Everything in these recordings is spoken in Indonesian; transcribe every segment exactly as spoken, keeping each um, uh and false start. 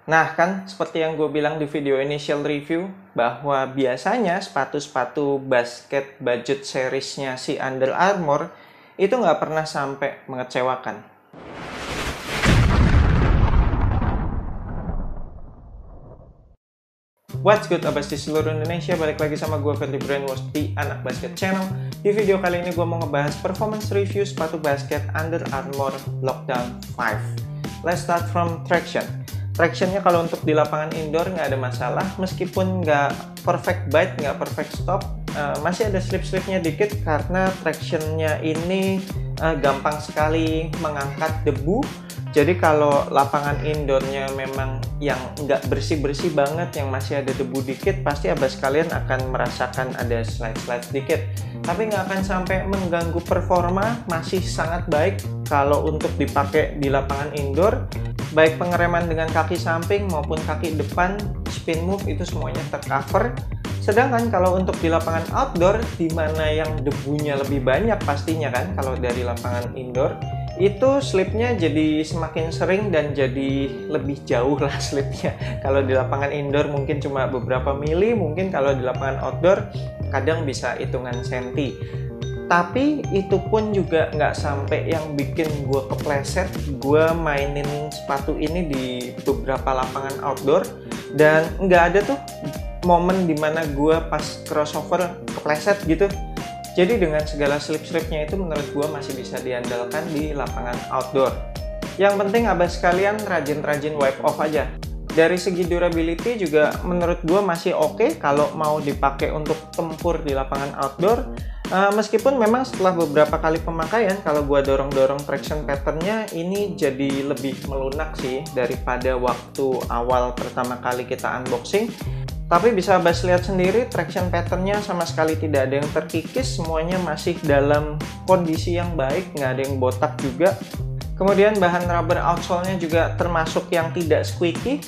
Nah kan, seperti yang gue bilang di video initial review, bahwa biasanya sepatu-sepatu basket budget seriesnya si Under Armour itu nggak pernah sampai mengecewakan. What's good abas di seluruh Indonesia, balik lagi sama gue Fadli Brainwash di Anak Basket Channel. Di video kali ini gue mau ngebahas performance review sepatu basket Under Armour Lockdown lima. Let's start from traction. Tractionnya kalau untuk di lapangan indoor nggak ada masalah, meskipun nggak perfect bite, nggak perfect stop, uh, masih ada slip-slipnya dikit karena tractionnya ini uh, gampang sekali mengangkat debu. Jadi kalau lapangan indoornya memang yang nggak bersih-bersih banget, yang masih ada debu dikit, pasti abas kalian akan merasakan ada slide-slide sedikit. Tapi nggak akan sampai mengganggu performa, masih sangat baik kalau untuk dipakai di lapangan indoor. Baik pengereman dengan kaki samping maupun kaki depan, spin move itu semuanya tercover. Sedangkan kalau untuk di lapangan outdoor, di mana yang debunya lebih banyak pastinya kan, kalau dari lapangan indoor, itu slipnya jadi semakin sering dan jadi lebih jauh lah slipnya. Kalau di lapangan indoor mungkin cuma beberapa mili, mungkin kalau di lapangan outdoor kadang bisa hitungan senti. Tapi itu pun juga nggak sampai yang bikin gue kepleset. Gue mainin sepatu ini di beberapa lapangan outdoor dan nggak ada tuh momen dimana gue pas crossover kepleset gitu. Jadi dengan segala slip-slipnya itu menurut gue masih bisa diandalkan di lapangan outdoor. Yang penting abas sekalian rajin-rajin wipe off aja. Dari segi durability juga menurut gue masih oke okay kalau mau dipakai untuk tempur di lapangan outdoor. Uh, meskipun memang setelah beberapa kali pemakaian, kalau gue dorong-dorong traction patternnya ini jadi lebih melunak sih daripada waktu awal pertama kali kita unboxing. Tapi bisa abas lihat sendiri, traction patternnya sama sekali tidak ada yang terkikis, semuanya masih dalam kondisi yang baik, nggak ada yang botak juga. Kemudian bahan rubber outsole-nya juga termasuk yang tidak squeaky.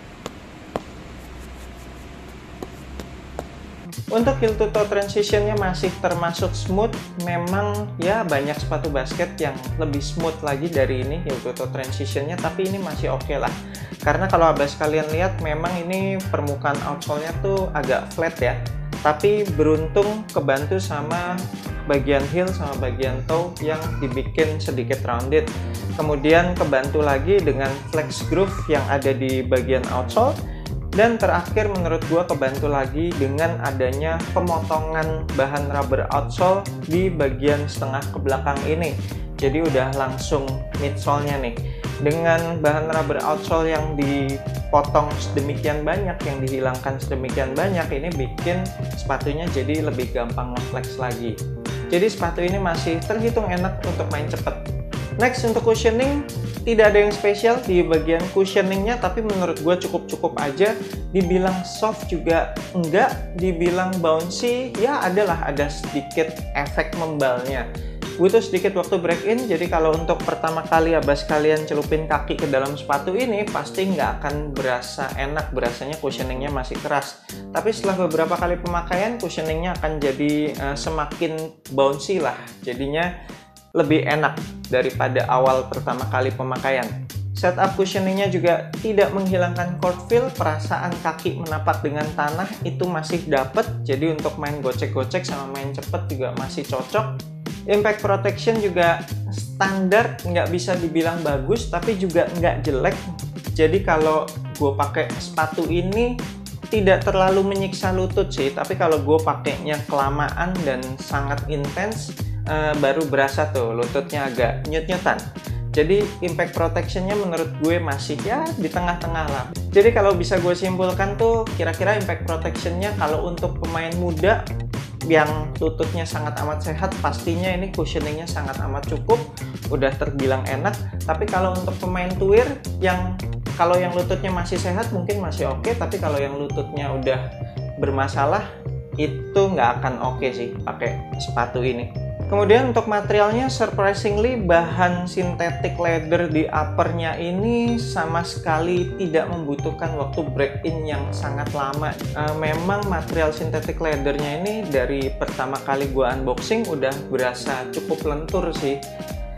Untuk heel to toe transitionnya masih termasuk smooth. Memang ya banyak sepatu basket yang lebih smooth lagi dari ini heel to toe transitionnya, tapi ini masih oke okay lah. Karena kalau abas kalian lihat memang ini permukaan outsole-nya tuh agak flat ya. Tapi beruntung kebantu sama bagian heel sama bagian toe yang dibikin sedikit rounded. Kemudian kebantu lagi dengan flex groove yang ada di bagian outsole. Dan terakhir menurut gua kebantu lagi dengan adanya pemotongan bahan rubber outsole di bagian setengah ke belakang ini. Jadi udah langsung midsole-nya nih. Dengan bahan rubber outsole yang dipotong sedemikian banyak, yang dihilangkan sedemikian banyak, ini bikin sepatunya jadi lebih gampang ngeflex lagi. Jadi sepatu ini masih terhitung enak untuk main cepet. Next untuk cushioning, tidak ada yang spesial di bagian cushioningnya, tapi menurut gue cukup-cukup aja. Dibilang soft juga enggak, dibilang bouncy ya adalah ada sedikit efek membalnya. Butuh sedikit waktu break in, jadi kalau untuk pertama kali abas kalian celupin kaki ke dalam sepatu ini pasti nggak akan berasa enak, berasanya cushioningnya masih keras. Tapi setelah beberapa kali pemakaian, cushioningnya akan jadi uh, semakin bouncy lah, jadinya lebih enak daripada awal pertama kali pemakaian. Setup cushioningnya juga tidak menghilangkan court feel, perasaan kaki menapak dengan tanah itu masih dapet. Jadi untuk main gocek-gocek sama main cepet juga masih cocok. Impact protection juga standar, nggak bisa dibilang bagus tapi juga nggak jelek. Jadi kalau gue pakai sepatu ini tidak terlalu menyiksa lutut sih, tapi kalau gue pakainya kelamaan dan sangat intens, Uh, baru berasa tuh lututnya agak nyut-nyutan. Jadi impact protectionnya menurut gue masih ya di tengah-tengah lah. Jadi kalau bisa gue simpulkan tuh kira-kira impact protectionnya kalau untuk pemain muda yang lututnya sangat amat sehat, pastinya ini cushioningnya sangat amat cukup, udah terbilang enak. Tapi kalau untuk pemain tuir yang kalau yang lututnya masih sehat mungkin masih oke, tapi kalau yang lututnya udah bermasalah itu nggak akan oke sih pakai sepatu ini. Kemudian untuk materialnya, surprisingly bahan synthetic leather di uppernya ini sama sekali tidak membutuhkan waktu break in yang sangat lama. E, memang material synthetic leathernya ini dari pertama kali gua unboxing udah berasa cukup lentur sih.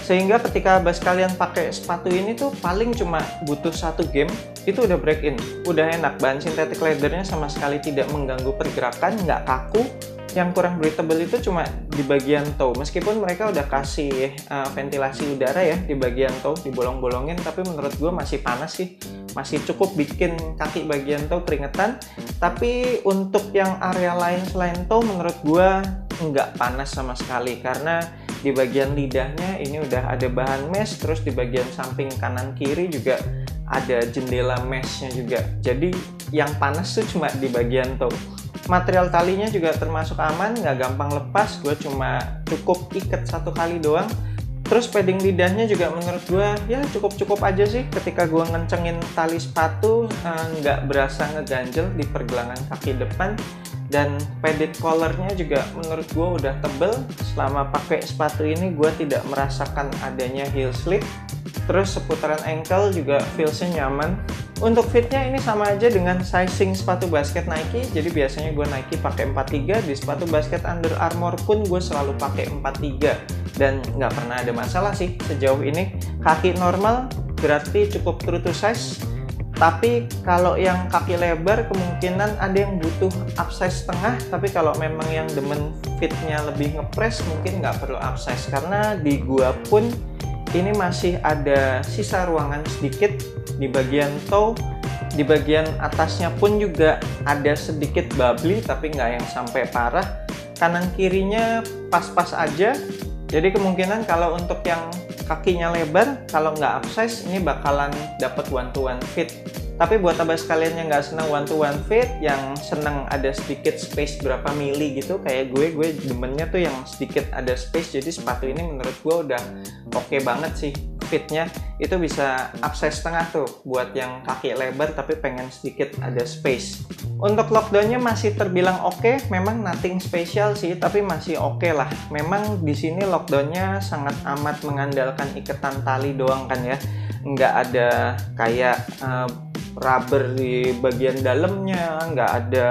Sehingga ketika abas kalian pakai sepatu ini tuh paling cuma butuh satu game, itu udah break in, udah enak. Bahan synthetic leathernya sama sekali tidak mengganggu pergerakan, nggak kaku. Yang kurang breathable itu cuma di bagian toe, meskipun mereka udah kasih uh, ventilasi udara ya di bagian toe, dibolong-bolongin, tapi menurut gue masih panas sih, masih cukup bikin kaki bagian toe keringetan. Tapi untuk yang area lain selain toe menurut gue nggak panas sama sekali, karena di bagian lidahnya ini udah ada bahan mesh, terus di bagian samping kanan kiri juga ada jendela meshnya juga, jadi yang panas tuh cuma di bagian toe. Material talinya juga termasuk aman, nggak gampang lepas, gue cuma cukup ikat satu kali doang. Terus padding lidahnya juga menurut gue ya cukup-cukup aja sih, ketika gue ngencengin tali sepatu nggak berasa ngeganjel di pergelangan kaki depan. Dan padded collarnya juga menurut gue udah tebel. Selama pakai sepatu ini gue tidak merasakan adanya heel slip. Terus seputaran ankle juga feelsnya nyaman. Untuk fitnya ini sama aja dengan sizing sepatu basket Nike. Jadi biasanya gue Nike pakai empat tiga, di sepatu basket Under Armour pun gue selalu pakai empat tiga. Dan nggak pernah ada masalah sih sejauh ini. Kaki normal berarti cukup true to size. Tapi kalau yang kaki lebar kemungkinan ada yang butuh upsize setengah. Tapi kalau memang yang demen fitnya lebih ngepres mungkin nggak perlu upsize. Karena di gua pun ini masih ada sisa ruangan sedikit di bagian toe. Di bagian atasnya pun juga ada sedikit bubbly, tapi nggak yang sampai parah. Kanan kirinya pas-pas aja. Jadi kemungkinan kalau untuk yang kakinya lebar, kalau nggak upsize ini bakalan dapat one to one fit. Tapi buat abas kalian yang nggak seneng one to one fit, yang seneng ada sedikit space berapa mili gitu kayak gue, gue demennya tuh yang sedikit ada space. Jadi sepatu ini menurut gue udah oke okay banget sih fitnya. Itu bisa upsize setengah tuh buat yang kaki lebar tapi pengen sedikit ada space. Untuk lockdownnya masih terbilang oke, okay. Memang nothing special sih, tapi masih oke okay lah. Memang di sini lockdownnya sangat amat mengandalkan ikatan tali doang kan ya, nggak ada kayak uh, rubber di bagian dalamnya, nggak ada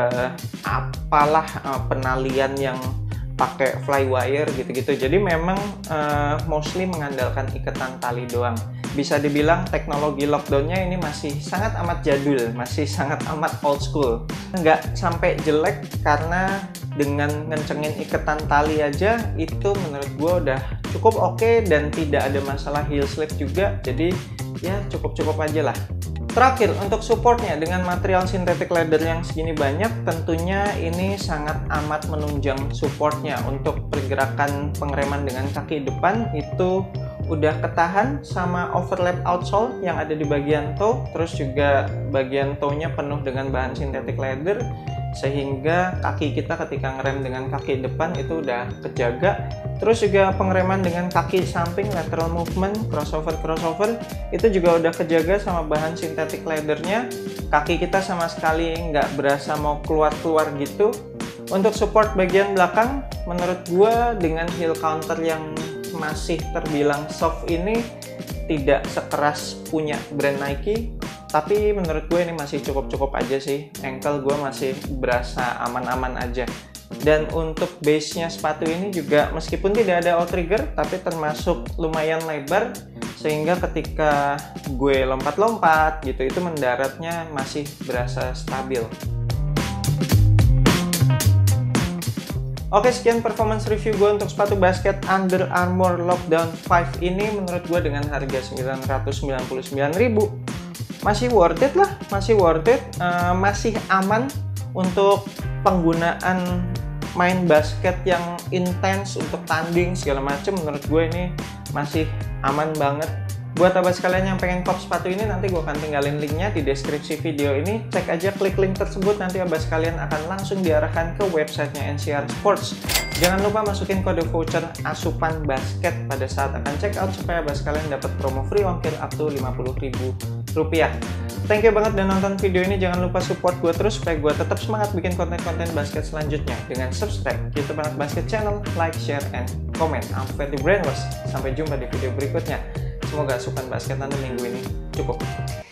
apalah uh, penalian yang pakai flywire gitu-gitu. Jadi memang uh, mostly mengandalkan ikatan tali doang. Bisa dibilang teknologi lockdownnya ini masih sangat amat jadul, masih sangat amat old school. Nggak sampai jelek karena dengan ngencengin ikatan tali aja itu menurut gue udah cukup oke okay, dan tidak ada masalah heel slip juga. Jadi ya cukup-cukup aja lah. Terakhir, untuk supportnya dengan material synthetic leather yang segini banyak, tentunya ini sangat amat menunjang supportnya. Untuk pergerakan pengereman dengan kaki depan itu udah ketahan sama overlap outsole yang ada di bagian toe, terus juga bagian toe-nya penuh dengan bahan synthetic leather, sehingga kaki kita ketika ngerem dengan kaki depan itu udah kejaga. Terus juga pengereman dengan kaki samping, lateral movement, crossover-crossover itu juga udah kejaga sama bahan synthetic leathernya. Kaki kita sama sekali nggak berasa mau keluar-keluar gitu. Untuk support bagian belakang, menurut gua dengan heel counter yang masih terbilang soft ini tidak sekeras punya brand Nike. Tapi menurut gue ini masih cukup-cukup aja sih. Ankle gue masih berasa aman-aman aja. Dan untuk base-nya sepatu ini juga meskipun tidak ada outrigger, tapi termasuk lumayan lebar, sehingga ketika gue lompat-lompat gitu, itu mendaratnya masih berasa stabil. Oke, sekian performance review gue untuk sepatu basket Under Armour Lockdown lima ini. Menurut gue dengan harga sembilan ratus sembilan puluh sembilan ribu masih worth it lah, masih worth it, uh, masih aman untuk penggunaan main basket yang intens untuk tanding segala macem. Menurut gue ini masih aman banget. Buat abas kalian yang pengen kop sepatu ini, nanti gue akan tinggalin linknya di deskripsi video ini. Cek aja, klik link tersebut, nanti abas kalian akan langsung diarahkan ke websitenya N C R Sports. Jangan lupa masukin kode voucher asupan basket pada saat akan check out supaya abas kalian dapat promo free ongkir up to lima puluh ribu rupiah. Thank you banget udah nonton video ini. Jangan lupa support gue terus supaya gue tetap semangat bikin konten-konten basket selanjutnya dengan subscribe YouTube Anak Basket Channel, like, share, and comment. I'm Ferdy Brainless. Sampai jumpa di video berikutnya. Semoga asupan basket Anda minggu ini cukup.